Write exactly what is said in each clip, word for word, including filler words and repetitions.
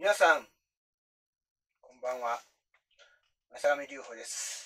皆さん、こんばんは。正上隆法です。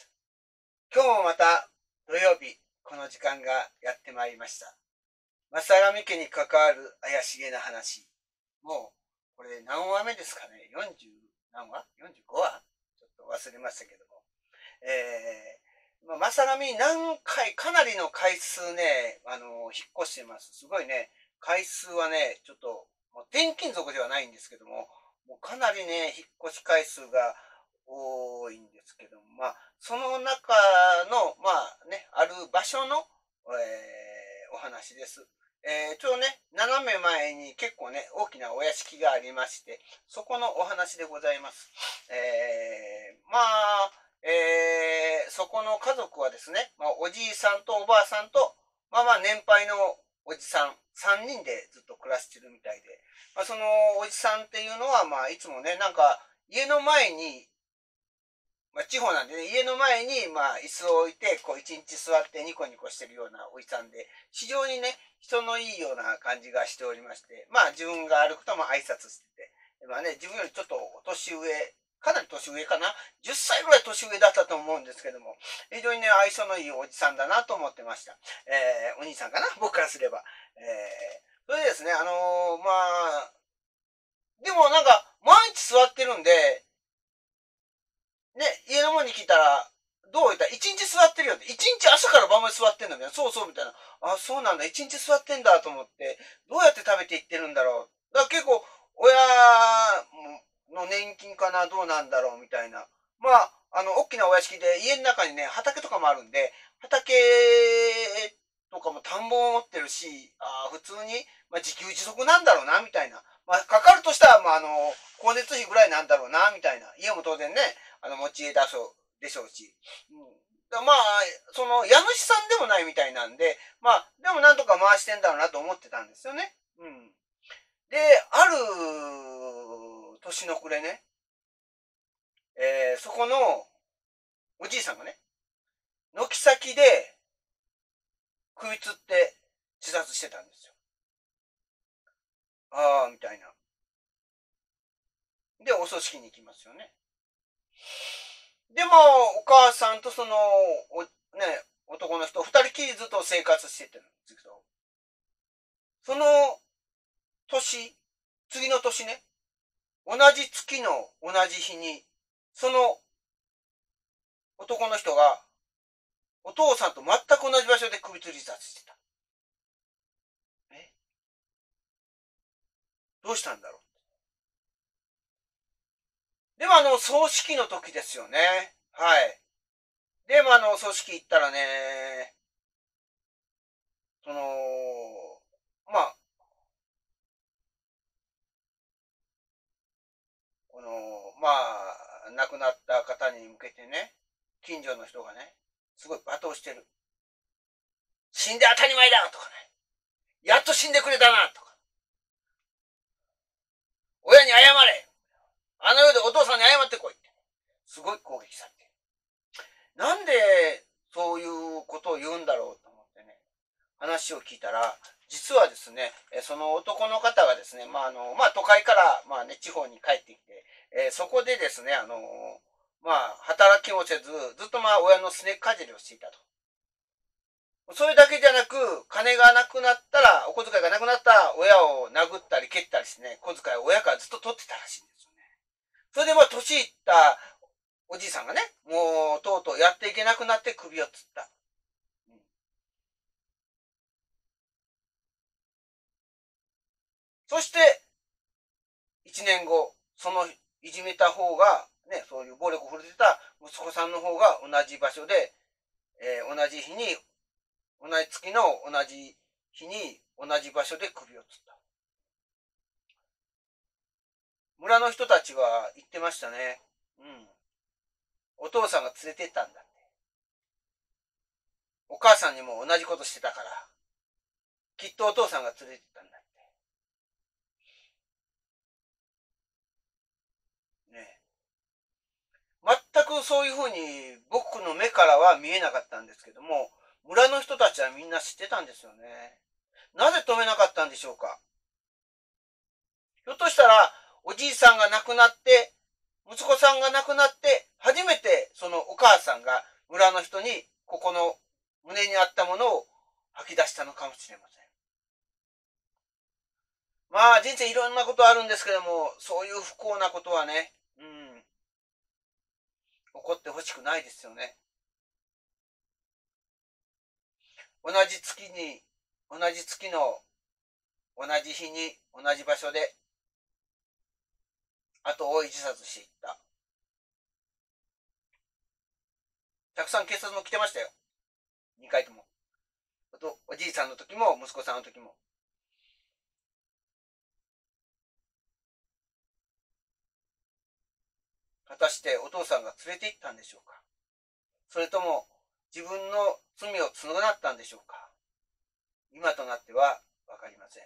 今日もまた土曜日、この時間がやってまいりました。正上家に関わる怪しげな話。もう、これ何話目ですかね ?よんじゅう 何話 ?よんじゅうご 話ちょっと忘れましたけども。えー、まあ、正上何回、かなりの回数ね、あの、引っ越してます。すごいね、回数はね、ちょっと、もう転勤族ではないんですけども、もうかなりね、引っ越し回数が多いんですけども、まあ、その中の、まあね、ある場所の、えー、お話です。えー、ちょうどね、斜め前に結構ね、大きなお屋敷がありまして、そこのお話でございます。えー、まあ、えー、そこの家族はですね、まあ、おじいさんとおばあさんと、まあまあ年配のおじさん、さんにんでずっと暮らしてるみたいで、まあ、そのおじさんっていうのは、まあ、いつもね、なんか、家の前に、まあ、地方なんでね、家の前に、まあ、椅子を置いて、こう、一日座ってニコニコしてるようなおじさんで、非常にね、人のいいような感じがしておりまして、まあ、自分が歩くとも挨拶してて、まあね、自分よりちょっと年上、かなり年上かな ?じゅっ 歳ぐらい年上だったと思うんですけども、非常にね、相性のいいおじさんだなと思ってました。えー、お兄さんかな僕からすれば。えー、それでですね、あのー、まあ、でもなんか、毎日座ってるんで、ね、家の方に来たら、どう言ったら、一日座ってるよって、一日朝から晩まで座ってんだみたいな、そうそうみたいな。あ、そうなんだ、一日座ってんだと思って、どうやって食べていってるんだろう。だから結構、親の年金かな、どうなんだろうみたいな。まあ、あの、大きなお屋敷で、家の中にね、畑とかもあるんで、畑とかも田んぼも持ってるし、あ普通に、まあ、自給自足なんだろうな、みたいな。まあ、かかるとしたら、まあ、あの、光熱費ぐらいなんだろうな、みたいな。家も当然ね、あの、持ち家だそうでしょうし。うん、まあ、その、家主さんでもないみたいなんで、まあ、でもなんとか回してんだろうなと思ってたんですよね。うん。で、ある年の暮れね、えー、そこのおじいさんがね、軒先で首つって自殺してたんですよ。ああ、みたいな。で、お葬式に行きますよね。でも、お母さんとその、おね、男の人、二人きりずっと生活しててるんですけど、その年、次の年ね、同じ月の同じ日に、その男の人が、お父さんと全く同じ場所で首吊り自殺してた。えどうしたんだろう。でもあの、葬式の時ですよね。はい。でもあの、葬式行ったらね、その、まあ、この、まあ、亡くなった方に向けてね、近所の人がね、すごい罵倒してる。死んで当たり前だとかね。やっと死んでくれたなとか。親に謝れあの世でお父さんに謝ってこいって。すごい攻撃されて。なんでそういうことを言うんだろうと思ってね、話を聞いたら、実はですね、その男の方がですね、まああの、まあ都会から、まあね、地方に帰ってきて、えー、そこでですね、あの、まあ働きをせず、ずっとまあ親のすねかじりをしていたと。それだけじゃなく、金がなくなったら、お小遣いがなくなったら、親を殴ったり蹴ったりしてね、小遣いを親からずっと取ってたらしいんですよね。それでまあ、年いったおじいさんがね、もう、とうとうやっていけなくなって首をつった。うん、そして、一年後、そのいじめた方が、ね、そういう暴力を振るってた息子さんの方が同じ場所で、えー、同じ日に、同じ月の同じ日に、同じ場所で首をつった。村の人たちは言ってましたね。うん。お父さんが連れてったんだって。お母さんにも同じことしてたから、きっとお父さんが連れてったんだって。ね。全くそういうふうに僕の目からは見えなかったんですけども、村の人たちはみんな知ってたんですよね。なぜ止めなかったんでしょうか。ひょっとしたら、 おじいさんが亡くなって、息子さんが亡くなって、初めてそのお母さんが村の人にここの胸にあったものを吐き出したのかもしれません。まあ人生いろんなことあるんですけども、そういう不幸なことはね、うん、起こってほしくないですよね。同じ月に、同じ月の同じ日に同じ場所で後を追い自殺していった。たくさん警察も来てましたよ。にかいとも。おじいさんの時も息子さんの時も。果たしてお父さんが連れて行ったんでしょうか。それとも自分の罪を償ったんでしょうか。今となってはわかりません。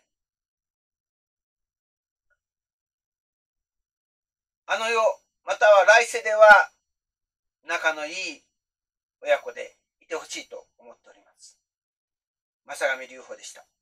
あの世、または来世では仲のいい親子でいてほしいと思っております。正上隆法でした。